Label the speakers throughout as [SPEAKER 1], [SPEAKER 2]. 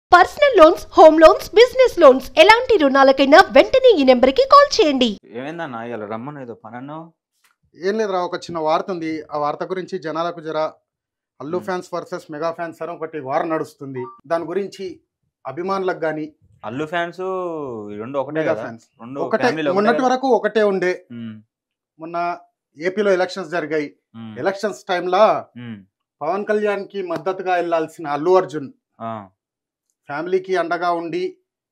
[SPEAKER 1] Personal loans, home loans, business loans ఎలాంటి రుణాలకైనా వెంటనే ఈ నెంబర్కి కాల్ చేయండి.
[SPEAKER 2] ఏమైందన్నా ఇలా రమ్మను ఏదో పనన్నో.
[SPEAKER 3] ఏం లేదురా, ఒక చిన్న వార్త ఉంది. ఆ వార్త గురించి జనాలకు జర అల్లు
[SPEAKER 2] మ్.
[SPEAKER 3] ఫ్యాన్స్ వర్సెస్ మెగా ఫ్యాన్స్ అని ఒకటి వార్ నడుస్తుంది. దాని గురించి అభిమానులకు కానీ
[SPEAKER 2] అల్లు ఫ్యాన్స్ రెండు ఒకటే
[SPEAKER 3] మెగా
[SPEAKER 2] కదా,
[SPEAKER 3] ఫ్యాన్స్
[SPEAKER 2] రెండు
[SPEAKER 3] ఒకటే.
[SPEAKER 2] ఫ్యామిలీలో ఒకటే
[SPEAKER 3] మొన్నటి
[SPEAKER 2] కదా?
[SPEAKER 3] వరకు ఒకటే ఉండే.
[SPEAKER 2] మ్,
[SPEAKER 3] మొన్న ఏపీలో ఎలక్షన్స్ జరిగాయి.
[SPEAKER 2] మ్,
[SPEAKER 3] ఎలక్షన్స్ టైంలో
[SPEAKER 2] మ్,
[SPEAKER 3] పవన్ కళ్యాణ్ కి మద్దతుగా వెళ్లాల్సిన అల్లు అర్జున్
[SPEAKER 2] ఆ,
[SPEAKER 3] ఫ్యామిలీకి అండగా ఉండి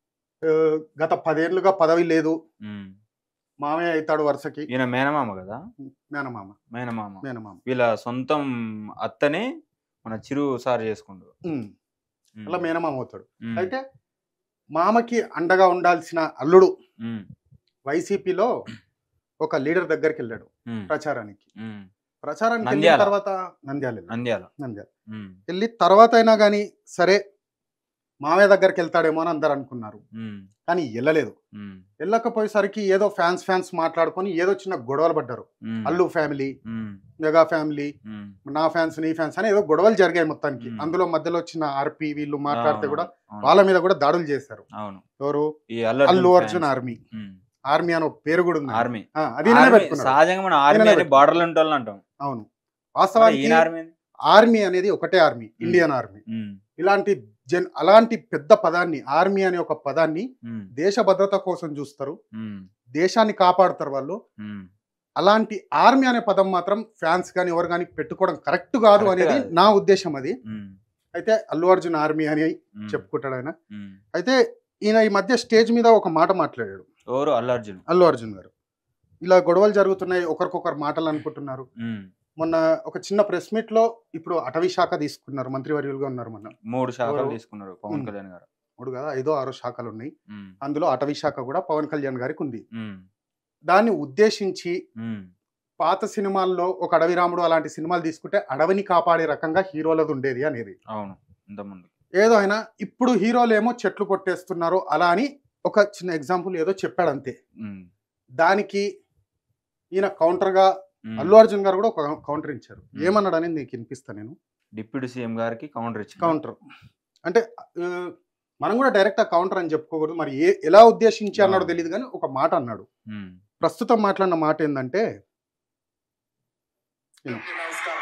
[SPEAKER 3] ఆ, గత 10 ఏళ్లుగా పదవి లేదు,
[SPEAKER 2] మ్.
[SPEAKER 3] మామయ్య అవుతాడు వరుసకి.
[SPEAKER 2] ఈయన మేనమామ కదా,
[SPEAKER 3] మేనమామ
[SPEAKER 2] మేనమామ.
[SPEAKER 3] మేనమామ
[SPEAKER 2] వీళ్ళ సొంతం అత్తని మన చిరు సార్ చేసుకుంటారు.
[SPEAKER 3] ఉమ్.
[SPEAKER 2] మ్,
[SPEAKER 3] అలా మేనమామ అవుతాడు.
[SPEAKER 2] మ్,
[SPEAKER 3] అయితే మామకి అండగా ఉండాల్సిన అల్లుడు
[SPEAKER 2] మ్,
[SPEAKER 3] వైసీపీలో ఒక లీడర్ దగ్గరికి వెళ్ళాడు
[SPEAKER 2] మ్,
[SPEAKER 3] ప్రచారానికి.
[SPEAKER 2] మ్.
[SPEAKER 3] ప్రచారానికి వెళ్ళిన
[SPEAKER 2] నంద్యాల.
[SPEAKER 3] తర్వాత నంద్యాల
[SPEAKER 2] నంద్యాల.
[SPEAKER 3] నంద్యాల
[SPEAKER 2] మ్,
[SPEAKER 3] వెళ్ళి తర్వాత అయినా కానీ సరే మామయ్య దగ్గరికి వెళ్తాడేమో అని అందరు అనుకున్నారు.
[SPEAKER 2] మ్,
[SPEAKER 3] కానీ వెళ్ళలేదు.
[SPEAKER 2] మ్,
[SPEAKER 3] వెళ్ళకపోయేసరికి ఏదో ఫ్యాన్స్ మాట్లాడుకొని ఏదో చిన్న గొడవలు పడ్డారు.
[SPEAKER 2] మ్,
[SPEAKER 3] అల్లు ఫ్యామిలీ,
[SPEAKER 2] మ్,
[SPEAKER 3] మెగా ఫ్యామిలీ,
[SPEAKER 2] మ్.
[SPEAKER 3] నా ఫ్యాన్స్ నీ ఫ్యాన్స్ అని ఏదో గొడవలు జరిగాయి మొత్తానికి.
[SPEAKER 2] మ్.
[SPEAKER 3] అందులో మధ్యలో వచ్చిన ఆర్పి వీళ్ళు మాట్లాడితే కూడా
[SPEAKER 2] అవును,
[SPEAKER 3] వాళ్ళ మీద కూడా దాడులు చేశారు.
[SPEAKER 2] అవును.
[SPEAKER 3] ఎవరు?
[SPEAKER 2] ఈ
[SPEAKER 3] అల్లు
[SPEAKER 2] ఫ్యాన్స్.
[SPEAKER 3] అర్జున్ ఆర్మీ.
[SPEAKER 2] మ్.
[SPEAKER 3] ఆర్మీ అని ఒక పేరు కూడా ఉంది.
[SPEAKER 2] ఆర్మీ.
[SPEAKER 3] అది ఈయననే
[SPEAKER 2] ఆర్మీ
[SPEAKER 3] పెట్టుకున్నాడు.
[SPEAKER 2] సహజంగా మన ఆర్మీ
[SPEAKER 3] ఈయననే
[SPEAKER 2] అని
[SPEAKER 3] పెట్టుకున్నాడు.
[SPEAKER 2] బార్డర్లు ఉంటాం అంటాం.
[SPEAKER 3] అవును,
[SPEAKER 2] మరి
[SPEAKER 3] వాస్తవానికి
[SPEAKER 2] ఈయన ఆర్మీ.
[SPEAKER 3] ఆర్మీ అనేది ఒకటే ఆర్మీ, ఇండియన్ ఆర్మీ.
[SPEAKER 2] మ్,
[SPEAKER 3] ఇలాంటి అలాంటి పెద్ద పదాన్ని, ఆర్మీ అనే ఒక పదాన్ని
[SPEAKER 2] మ్,
[SPEAKER 3] దేశ భద్రత కోసం చూస్తారు,
[SPEAKER 2] మ్,
[SPEAKER 3] దేశాన్ని కాపాడుతారు వాళ్ళు.
[SPEAKER 2] మ్.
[SPEAKER 3] అలాంటి ఆర్మీ అనే పదం మాత్రం ఫ్యాన్స్ కానీ ఎవరు కానీ పెట్టుకోవడం కరెక్ట్ కాదు
[SPEAKER 2] Correct
[SPEAKER 3] అనేది
[SPEAKER 2] కాదు.
[SPEAKER 3] నా ఉద్దేశం. అది
[SPEAKER 2] మ్,
[SPEAKER 3] అయితే అల్లు అర్జున్ ఆర్మీ అని
[SPEAKER 2] మ్,
[SPEAKER 3] చెప్పుకుంటాడు ఆయన.
[SPEAKER 2] మ్.
[SPEAKER 3] అయితే ఈయన ఈ మధ్య స్టేజ్ మీద ఒక మాట మాట్లాడాడు,
[SPEAKER 2] ఎవరు? అల్లు అర్జున్.
[SPEAKER 3] అల్లు అర్జున్ గారు. ఇలా గొడవలు జరుగుతున్నాయి, ఒకరికొకరు మాటలు అనుకుంటున్నారు.
[SPEAKER 2] మ్.
[SPEAKER 3] మొన్న ఒక చిన్న ప్రెస్ మీట్ లో ఇప్పుడు అటవీ శాఖ తీసుకున్నారు, మంత్రివర్యులుగా ఉన్నారు. మొన్న
[SPEAKER 2] 3 శాఖలు
[SPEAKER 3] ఎవరు?
[SPEAKER 2] తీసుకున్నారు పవన్
[SPEAKER 3] మ్.
[SPEAKER 2] కళ్యాణ్ గారు.
[SPEAKER 3] 3 కదా 5 6 శాఖలు ఉన్నాయి.
[SPEAKER 2] మ్,
[SPEAKER 3] అందులో అటవీ శాఖ కూడా పవన్ కళ్యాణ్ గారికి ఉంది.
[SPEAKER 2] మ్,
[SPEAKER 3] దాన్ని ఉద్దేశించి
[SPEAKER 2] మ్.
[SPEAKER 3] పాత సినిమాల్లో ఒక అడవి రాముడు అలాంటి సినిమాలు తీసుకుంటే అడవిని కాపాడే రకంగా హీరోలది ఉండేది అనేది.
[SPEAKER 2] అవును, ఇంతకుముందు.
[SPEAKER 3] ఏదో అయినా ఇప్పుడు హీరోలు ఏమో చెట్లు కొట్టేస్తున్నారు అలా అని ఒక చిన్న ఎగ్జాంపుల్ ఏదో చెప్పాడు అంతే.
[SPEAKER 2] మ్,
[SPEAKER 3] దానికి ఈయన కౌంటర్గా
[SPEAKER 2] మ్.
[SPEAKER 3] అల్లు అర్జున్ గారు కూడా ఒక కౌంటర్ ఇచ్చారు. ఏమన్నాడు అనేది నీకు వినిపిస్తాను నేను.
[SPEAKER 2] డిప్యూటీ సీఎం గారికి కౌంటర్ ఇచ్చి.
[SPEAKER 3] కౌంటర్ అంటే మనం కూడా డైరెక్ట్ ఆ కౌంటర్ అని చెప్పుకోకూడదు. మరి ఎలా ఉద్దేశించి అన్నాడో తెలియదు, కానీ ఒక మాట అన్నాడు. ప్రస్తుతం మాట్లాడిన మాట ఏంటంటే,
[SPEAKER 4] నమస్కారం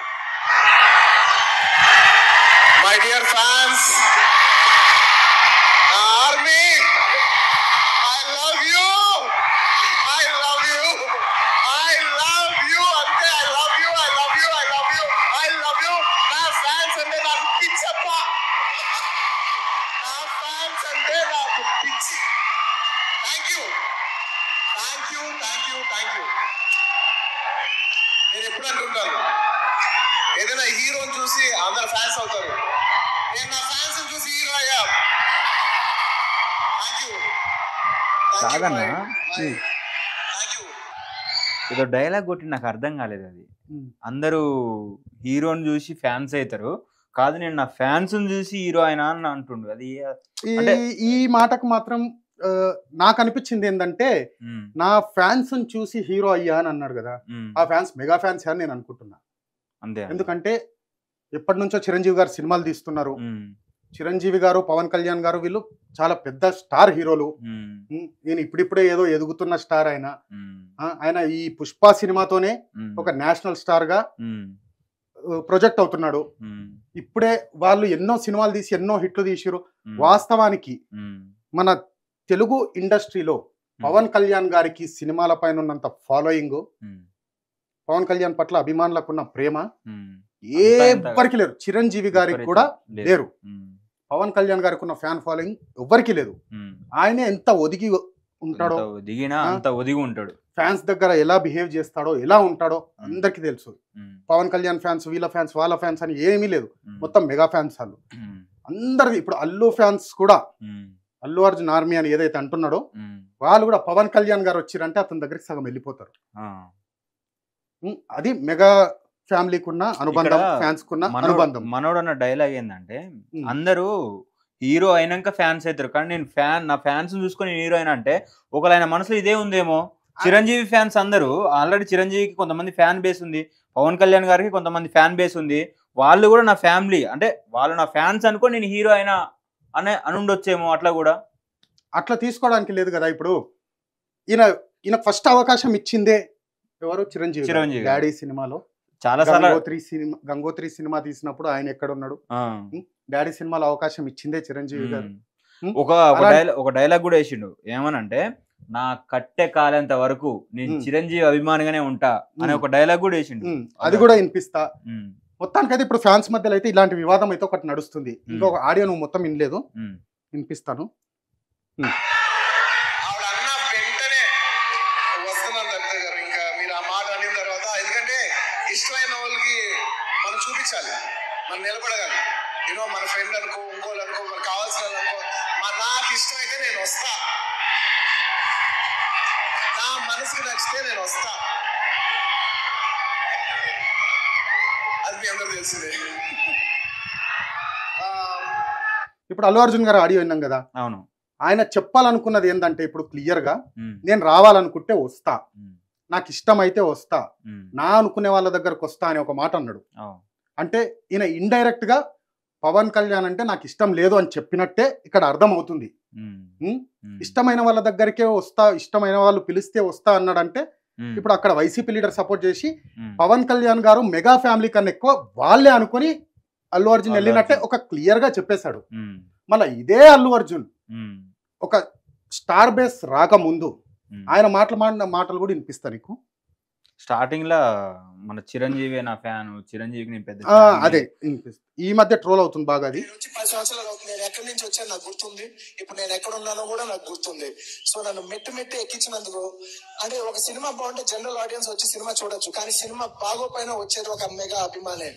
[SPEAKER 4] my dear fans, army, I love you, I love you, I love you, అంతే. I love you, I love you, I love you, I love you. నా ఫ్యాన్స్ అంటే నాకు పిచ్చప్ప, నా ఫ్యాన్స్ అంటే నాకు పిచ్చి. Thank you, thank you, thank you, thank you. నేను ఎప్పుడు అంటుంటాను, ఏదైనా హీరోని చూసి అందరు ఫ్యాన్స్ అవుతారు. నేను నా ఫ్యాన్స్ చూసి హీరో అయ్యా. థ్యాంక్ యూ,
[SPEAKER 2] కాదన్నా,
[SPEAKER 4] థ్యాంక్ యూ.
[SPEAKER 2] ఏదో డైలాగ్ కొట్టి నాకు అర్థం కాలేదు. అది అందరూ హీరోని చూసి ఫ్యాన్స్ అవుతారు, కాదు నేను నా ఫ్యాన్స్ చూసి హీరో అయినా అని అంటుండు. అది అంటే
[SPEAKER 3] ఈ మాటకు మాత్రం నాకు అనిపించింది ఏంటంటే, నా ఫ్యాన్స్ చూసి హీరో అయ్యా అని అన్నాడు కదా. ఆ ఫ్యాన్స్ మెగా ఫ్యాన్స్ అని నేను అనుకుంటున్నా.
[SPEAKER 2] అంతే.
[SPEAKER 3] ఎందుకంటే ఎప్పటి నుంచో చిరంజీవి గారు సినిమాలు తీస్తున్నారు. చిరంజీవి గారు, పవన్ కళ్యాణ్ గారు వీళ్ళు చాలా పెద్ద స్టార్ హీరోలు. నేను ఇప్పుడిప్పుడే ఏదో ఎదుగుతున్న స్టార్ ఆయన. ఆయన ఈ పుష్ప సినిమాతోనే ఒక నేషనల్ స్టార్ గా ప్రొజెక్ట్ అవుతున్నాడు. ఇప్పుడే వాళ్ళు ఎన్నో సినిమాలు తీసి ఎన్నో హిట్లు తీసిరు. వాస్తవానికి మన తెలుగు ఇండస్ట్రీలో పవన్ కళ్యాణ్ గారికి సినిమాల పైన ఉన్నంత ఫాలోయింగ్, పవన్ కళ్యాణ్ పట్ల అభిమానులకు ఉన్న ప్రేమ ఎవ్వరికి లేరు. చిరంజీవి గారికి కూడా లేరు. పవన్ కళ్యాణ్ గారికి ఉన్న ఫ్యాన్ ఫాలోయింగ్ ఎవ్వరికి లేదు. ఆయన ఎంత ఒదిగి ఉంటాడో,
[SPEAKER 2] అంత ఒదిగి ఉంటాడు.
[SPEAKER 3] ఫ్యాన్స్ దగ్గర ఎలా బిహేవ్ చేస్తాడో, ఎలా ఉంటాడో అందరికి తెలుసు. పవన్ కళ్యాణ్ ఫ్యాన్స్, వీళ్ళ ఫ్యాన్స్, వాళ్ళ ఫ్యాన్స్ అని ఏమీ లేదు. మొత్తం మెగా ఫ్యాన్స్ వాళ్ళు అందరిది. ఇప్పుడు అల్లు ఫ్యాన్స్ కూడా అల్లు అర్జున్ ఆర్మీ అని ఏదైతే అంటున్నాడో, వాళ్ళు కూడా పవన్ కళ్యాణ్ గారు వచ్చిరంటే అతని దగ్గరికి సగం వెళ్ళిపోతారు. అది మెగా ఫ్యామిలీకి ఉన్న అనుబంధం, ఫ్యాన్స్ కున్న అనుబంధం.
[SPEAKER 2] మనోడు అన్న డైలాగ్ ఏంటంటే, అందరూ హీరో అయినాక ఫ్యాన్స్ అవుతారు, కానీ నేను నా ఫ్యాన్స్ చూసుకొని నేను హీరో అయినా అంటే ఒకవేళ ఆయన మనసులో ఇదే ఉందేమో. చిరంజీవి ఫ్యాన్స్ అందరూ ఆల్రెడీ చిరంజీవికి కొంతమంది ఫ్యాన్ బేస్ ఉంది, పవన్ కళ్యాణ్ గారికి కొంతమంది ఫ్యాన్ బేస్ ఉంది. వాళ్ళు కూడా నా ఫ్యామిలీ, అంటే వాళ్ళు నా ఫ్యాన్స్ అనుకో నేను హీరో అయినా అని ఉండొచ్చేమో అట్లా కూడా.
[SPEAKER 3] అట్లా తీసుకోవడానికి లేదు కదా. ఇప్పుడు ఈయన ఫస్ట్ అవకాశం ఇచ్చిందే ఎవరు? చిరంజీవి. డాడీ సినిమాలో
[SPEAKER 2] చాలా సార్లు
[SPEAKER 3] గంగోత్రి సినిమా తీసినప్పుడు ఆయన ఎక్కడ ఉన్నాడు? డాడీ సినిమాలో అవకాశం ఇచ్చిందే చిరంజీవి గారు.
[SPEAKER 2] ఒక డైలాగ్ కూడా వేసిండు, ఏమనంటే నా కట్టె కాలేంత వరకు నేను చిరంజీవి అభిమానిగానే ఉంటా అనే ఒక డైలాగ్ కూడా వేసిండు.
[SPEAKER 3] అది కూడా వినిపిస్తా. మొత్తానికైతే ఇప్పుడు ఫ్యాన్స్ మధ్యలో అయితే ఇలాంటి వివాదం అయితే ఒకటి నడుస్తుంది. ఇంకొక ఆడియో నువ్వు మొత్తం వినలేదు, వినిపిస్తాను.
[SPEAKER 4] ఆవిడ అన్న వెంటనే వస్తున్నాను దత్త గారు. ఇంకా మీరు ఆ మాట అనిన తర్వాత, ఎందుకంటే ఇష్టమైన వాళ్ళకి మనం చూపించాలి, మనం నిలబడగాలి. యూనో మన ఫ్రెండ్ అనుకో, ఇంకోళ్ళు అనుకో, మనకు కావాల్సిన అనుకో, నాకు ఇష్టం అయితే నేను వస్తా, నా మనసుకు నచ్చితే నేను వస్తా. అది మీ అందరూ తెలిసిందే.
[SPEAKER 3] ఇప్పుడు అల్లు అర్జున్ గారు ఆడియో విన్నాం కదా.
[SPEAKER 2] అవును.
[SPEAKER 3] ఆయన చెప్పాలనుకున్నది ఏంటంటే ఇప్పుడు క్లియర్ గా, నేను రావాలనుకుంటే వస్తా, నాకు ఇష్టం అయితే వస్తా, నా అనుకునే వాళ్ళ దగ్గరకు వస్తా అని ఒక మాట అన్నాడు. అంటే ఈయన ఇండైరెక్ట్ గా పవన్ కళ్యాణ్ అంటే నాకు ఇష్టం లేదు అని చెప్పినట్టే ఇక్కడ అర్థం అవుతుంది. ఇష్టమైన వాళ్ళ దగ్గరికే వస్తా, ఇష్టమైన వాళ్ళు పిలిస్తే వస్తా అన్నాడంటే ఇప్పుడు అక్కడ వైసీపీ లీడర్ సపోర్ట్ చేసి పవన్ కళ్యాణ్ గారు మెగా ఫ్యామిలీ కన్నా ఎక్కువ వాళ్ళే అనుకుని అల్లు అర్జున్ వెళ్ళినట్టే ఒక క్లియర్ గా చెప్పేశాడు. మళ్ళీ ఇదే అల్లు అర్జున్ ఒక స్టార్ బేస్ రాకముందు ఆయన మాట్లాడిన మాటలు కూడా వినిపిస్తా నీకు.
[SPEAKER 2] స్టార్టింగ్ లో మన చిరంజీవి నా ఫ్యాన్, చిరంజీవికి నేను పెద్ద
[SPEAKER 3] అదే ఈ మధ్య ట్రోల్ అవుతుంది బాగా. అది
[SPEAKER 4] 10 సంవత్సరాలు అవుతుంది. నేను ఎక్కడి నుంచి వచ్చాను నాకు గుర్తుంది, ఇప్పుడు నేను ఎక్కడ ఉన్నానో కూడా నాకు గుర్తుంది. సో నన్ను మెట్టి ఎక్కించినందుకు, అంటే ఒక సినిమా బాగుంటే జనరల్ ఆడియన్స్ వచ్చి సినిమా చూడొచ్చు, కానీ సినిమా బాగోపోయినా వచ్చేది ఒక మెగా అభిమానే.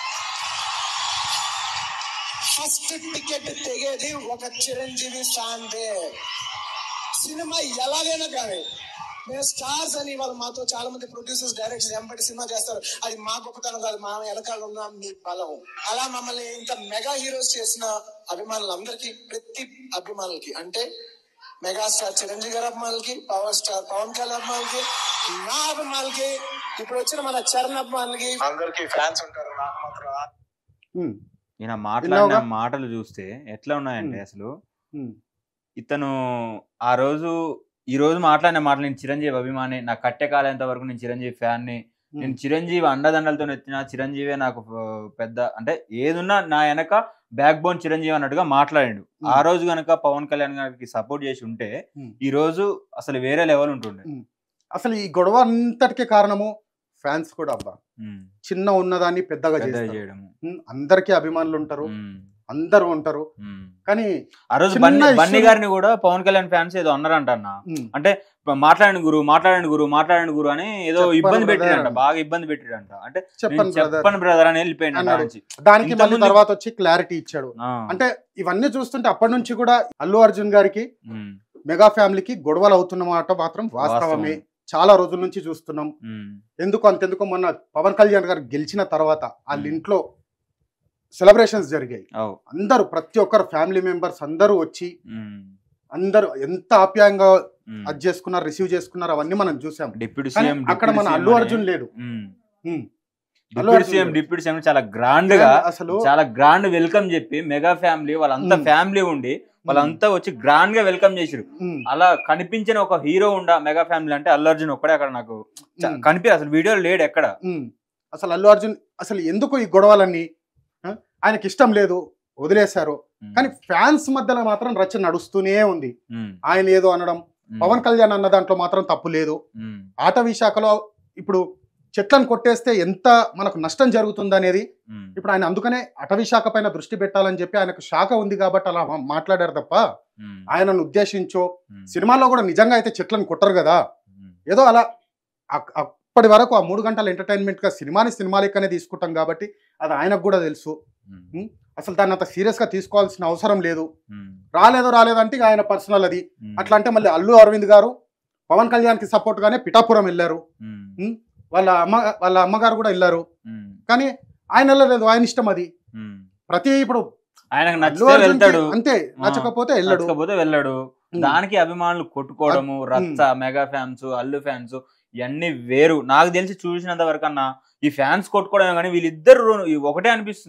[SPEAKER 4] ఫస్ట్ టికెట్ తెగేది ఒక చిరంజీవి ఫ్యాన్ దే. సినిమా ఎలాగైనా కానీ మేము స్టార్స్ అని వాళ్ళు మాతో చాలా మంది ప్రొడ్యూసర్స్, డైరెక్టర్స్ ఎంబడి సినిమా చేస్తారు. అది మా గొప్పతనం కాదు, మా వెనకాల ఉన్న మీ బలం. అలా మమ్మల్ని ఇంత మెగా హీరోస్ చేసిన అభిమానులందరికీ, ప్రతి అభిమానులకి, అంటే మెగాస్టార్ చిరంజీవి గారి అభిమానులకి, పవర్ స్టార్ పవన్ కళ్యాణ్ అభిమానులకి, నా అభిమానులకి, ఇప్పుడు వచ్చిన మన చరణ్ అభిమానులకి, అందరికి ఫ్యాన్స్ ఉంటారు. నాకు మాత్రం
[SPEAKER 2] ఈయన మాట్లాడిన మాటలు చూస్తే ఎట్లా ఉన్నాయంటే, అసలు ఇతను ఆ రోజు ఈ రోజు మాట్లాడిన మాటలు, నేను చిరంజీవి అభిమాని, నా కట్టె కాలేంత వరకు నేను చిరంజీవి ఫ్యాన్ని, నేను చిరంజీవి అండదండలతో ఎత్తిన, చిరంజీవి నాకు పెద్ద, అంటే ఏదున్నా నా వెనక బ్యాక్ బోన్ చిరంజీవి అన్నట్టుగా మాట్లాడాడు. ఆ రోజు గనక పవన్ కళ్యాణ్ గారికి సపోర్ట్ చేసి ఉంటే ఈ రోజు అసలు వేరే లెవెల్ ఉంటుండే.
[SPEAKER 3] అసలు ఈ గొడవ అంతటికే కారణము ఫ్యాన్స్ కూడా. అబ్బా, చిన్న ఉన్నదాన్ని పెద్దగా చేయడం. అందరికీ అభిమానులు ఉంటారు, అందరూ ఉంటారు. కానీ
[SPEAKER 2] ఆ రోజు బన్నీ గారిని కూడా పవన్ కళ్యాణ్ ఫ్యాన్స్ ఏదో అన్నారంట అన్న, అంటే మాట్లాడండి గురు అని ఏదో ఇబ్బంది పెట్టాడంట, బాగా ఇబ్బంది పెట్టాడంట. అంటే చెప్పండి బ్రదర్ అని వెళ్ళిపోయింది.
[SPEAKER 3] దానికి మళ్ళీ తర్వాత వచ్చి క్లారిటీ ఇచ్చాడు. అంటే ఇవన్నీ చూస్తుంటే అప్పటి నుంచి కూడా అల్లు అర్జున్ గారికి మెగా ఫ్యామిలీకి గొడవలు అవుతున్నమాట మాత్రం వాస్తవమే. చాలా రోజుల నుంచి చూస్తున్నాం. అంతెందుకు మొన్న పవన్ కళ్యాణ్ గారు గెలిచిన తర్వాత వాళ్ళ ఇంట్లో సెలబ్రేషన్స్ జరిగాయి. అందరూ, ప్రతి ఒక్కరు ఫ్యామిలీ మెంబర్స్ అందరూ వచ్చి అందరూ ఎంత ఆప్యాయంగా అది చేసుకున్నారు, రిసీవ్ చేసుకున్నారు, అవన్నీ మనం చూసాం. అక్కడ మన అల్లు అర్జున్ లేడు.
[SPEAKER 2] డిప్యూటీ సీఎం చాలా గ్రాండ్ గా, అసలు చాలా గ్రాండ్ వెల్కమ్ చెప్పి మెగా ఫ్యామిలీ వాళ్ళంతా ఫ్యామిలీ ఉండి వాళ్ళంతా వచ్చి గ్రాండ్ గా వెల్కమ్ చేసారు. అలా కనిపించిన ఒక హీరో ఉండ మెగా ఫ్యామిలీ అంటే అల్లు అర్జున్ ఒక్కడే. అక్కడ నాకు అసలు వీడియో లేడు ఎక్కడ.
[SPEAKER 3] అసలు అల్లు అర్జున్ అసలు ఎందుకు ఈ గొడవలన్నీ, ఆయనకి ఇష్టం లేదు, వదిలేశారు. కానీ ఫ్యాన్స్ మధ్యలో మాత్రం రచ్చ నడుస్తూనే ఉంది. ఆయన ఏదో అనడం, పవన్ కళ్యాణ్ అన్న దాంట్లో మాత్రం తప్పు లేదు. అటవీ శాఖలో ఇప్పుడు చెట్లను కొట్టేస్తే ఎంత మనకు నష్టం జరుగుతుంది అనేది ఇప్పుడు ఆయన అందుకనే అటవీ శాఖ పైన దృష్టి పెట్టాలని చెప్పి ఆయనకు శాఖ ఉంది కాబట్టి అలా మాట్లాడారు తప్ప ఆయనను ఉద్దేశించో సినిమాలో కూడా నిజంగా అయితే చెట్లను కొట్టరు కదా. ఏదో అలా అప్పటి వరకు ఆ 3 గంటల ఎంటర్టైన్మెంట్ గా సినిమా లెక్కనే తీసుకుంటాం కాబట్టి అది ఆయనకు కూడా తెలుసు. అసలు దాన్ని అంత సీరియస్ గా తీసుకోవాల్సిన అవసరం లేదు. రాలేదంటే ఆయన పర్సనల్ అది. అట్లా అంటే మళ్ళీ అల్లు అరవింద్ గారు పవన్ కళ్యాణ్ కి సపోర్ట్ గానే పిఠాపురం వెళ్ళారు. వాళ్ళ అమ్మగారు కూడా వెళ్ళారు. కానీ ఆయన వెళ్ళలేదు, ఆయన ఇష్టం అది. ప్రతి ఇప్పుడు
[SPEAKER 2] ఆయనకు నచ్చితే వెళ్తాడు,
[SPEAKER 3] అంతే, నచ్చకపోతే
[SPEAKER 2] వెళ్ళాడు. దానికి అభిమానులు కొట్టుకోవడము, రచ్చ, మెగా ఫ్యాన్స్, అల్లు ఫ్యాన్స్ ఇవన్నీ వేరు. నాకు తెలిసి చూసినంత వరకు అన్నా ఈ ఫ్యాన్స్ కొట్టుకోవడం కానీ వీళ్ళిద్దరు ఒకటే అనిపిస్తుంది.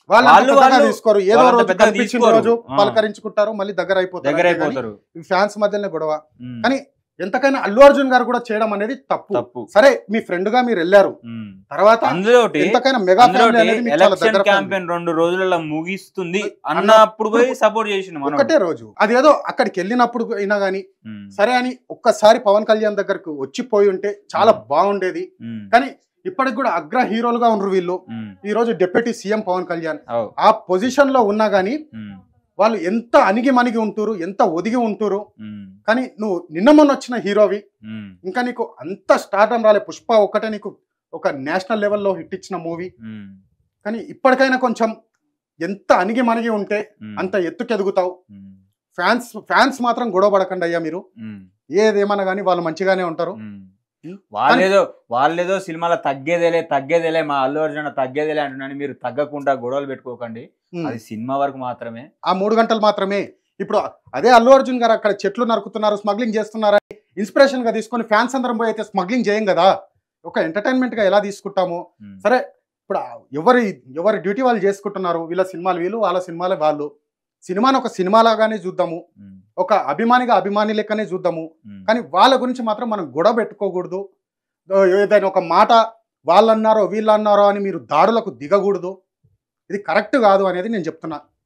[SPEAKER 3] వాళ్ళు
[SPEAKER 2] వాళ్ళు
[SPEAKER 3] తీసుకోరు, ఏదో
[SPEAKER 2] వాళ్ళంత
[SPEAKER 3] రోజు
[SPEAKER 2] పెద్దగా
[SPEAKER 3] కనిపించిన
[SPEAKER 2] తీసుకోరు.
[SPEAKER 3] రోజు పలకరించుకుంటారు, మళ్ళీ దగ్గర
[SPEAKER 2] దగ్గర
[SPEAKER 3] అయిపోతారు.
[SPEAKER 2] అయిపోతారు.
[SPEAKER 3] ఫ్యాన్స్ మధ్యలోనే గొడవ.
[SPEAKER 2] ఉమ్.
[SPEAKER 3] కానీ ఎంతకైనా అల్లు అర్జున్ గారు కూడా చేయడం అనేది తప్పు.
[SPEAKER 2] తప్పు.
[SPEAKER 3] సరే మీ ఫ్రెండ్ గా మీరు వెళ్ళారు,
[SPEAKER 2] ఉమ్.
[SPEAKER 3] తర్వాత
[SPEAKER 2] అందులోటి
[SPEAKER 3] ఎంతకైనా మెగా ఫ్యామిలీ అనేది మీకు చాలా
[SPEAKER 2] ఎలక్షన్
[SPEAKER 3] దగ్గర ఫ్యామిలీ.
[SPEAKER 2] క్యాంపెయిన్ 2 రోజులలో ముగిస్తుంది అన్నప్పుడు పోయి సపోర్ట్ చేసిన మనం.
[SPEAKER 3] ఒకటే రోజు అదేదో అక్కడికి వెళ్ళినప్పుడు అయినా గానీ
[SPEAKER 2] ఉమ్.
[SPEAKER 3] సరే అని ఒక్కసారి పవన్ కళ్యాణ్ దగ్గరకు వచ్చిపోయి ఉంటే చాలా బాగుండేది.
[SPEAKER 2] ఉమ్.
[SPEAKER 3] కానీ ఇప్పటికి కూడా అగ్ర హీరోలుగా ఉన్నారు వీళ్ళు.
[SPEAKER 2] ఉమ్.
[SPEAKER 3] ఈ రోజు డిప్యూటీ సీఎం పవన్ కళ్యాణ్
[SPEAKER 2] అవు.
[SPEAKER 3] ఆ పొజిషన్ లో ఉన్నా గానీ
[SPEAKER 2] ఉమ్.
[SPEAKER 3] వాళ్ళు ఎంత అణిగి మణిగి ఉంటురు, ఎంత ఒదిగి ఉంటురు.
[SPEAKER 2] ఉమ్.
[SPEAKER 3] కానీ నువ్వు నిన్న మొన్న వచ్చిన హీరోవి,
[SPEAKER 2] ఉమ్.
[SPEAKER 3] ఇంకా నీకు అంత స్టార్టం రాలే. పుష్ప ఒక్కటే నీకు ఒక నేషనల్ లెవెల్లో హిట్ ఇచ్చిన మూవీ.
[SPEAKER 2] ఉమ్.
[SPEAKER 3] కానీ ఇప్పటికైనా కొంచెం ఎంత అణిగి మణిగి ఉంటే
[SPEAKER 2] ఉమ్.
[SPEAKER 3] అంత ఎత్తుకెదుగుతావు.
[SPEAKER 2] ఉమ్.
[SPEAKER 3] ఫ్యాన్స్ మాత్రం గొడవ పడకండి అయ్యా. మీరు
[SPEAKER 2] ఉమ్.
[SPEAKER 3] ఏదేమన్నా కానీ వాళ్ళు మంచిగానే ఉంటారు.
[SPEAKER 2] ఉమ్. వాళ్ళేదో సినిమాలో తగ్గేదేలే మా అల్లు అర్జున్ తగ్గేదేలే అంటున్నాను. మీరు తగ్గకుండా గొడవలు పెట్టుకోకండి. అది సినిమా వరకు మాత్రమే,
[SPEAKER 3] ఆ 3 గంటలు మాత్రమే. ఇప్పుడు అదే అల్లు అర్జున్ గారు అక్కడ చెట్లు నరుకుతున్నారు, స్మగ్లింగ్ చేస్తున్నారని ఇన్స్పిరేషన్ గా తీసుకొని ఫ్యాన్స్ అందరం పోయి అయితే స్మగ్లింగ్ చేయం కదా. ఒక ఎంటర్టైన్మెంట్ గా ఎలా తీసుకుంటాము. సరే ఇప్పుడు ఎవరి డ్యూటీ వాళ్ళు చేసుకుంటున్నారు. వీళ్ళ సినిమాలు వీళ్ళు, వాళ్ళ సినిమాలు వాళ్ళు. సినిమాని ఒక సినిమా లాగానే చూద్దాము, ఒక అభిమాని లెక్కనే చూద్దాము. కానీ వాళ్ళ గురించి మాత్రం మనం గొడవ పెట్టుకోకూడదు. ఏదైనా ఒక మాట వాళ్ళన్నారో వీళ్ళన్నారో అని మీరు దాడులకు దిగకూడదు. ఇది కరెక్ట్ కాదు అనేది నేను చెప్తున్నా.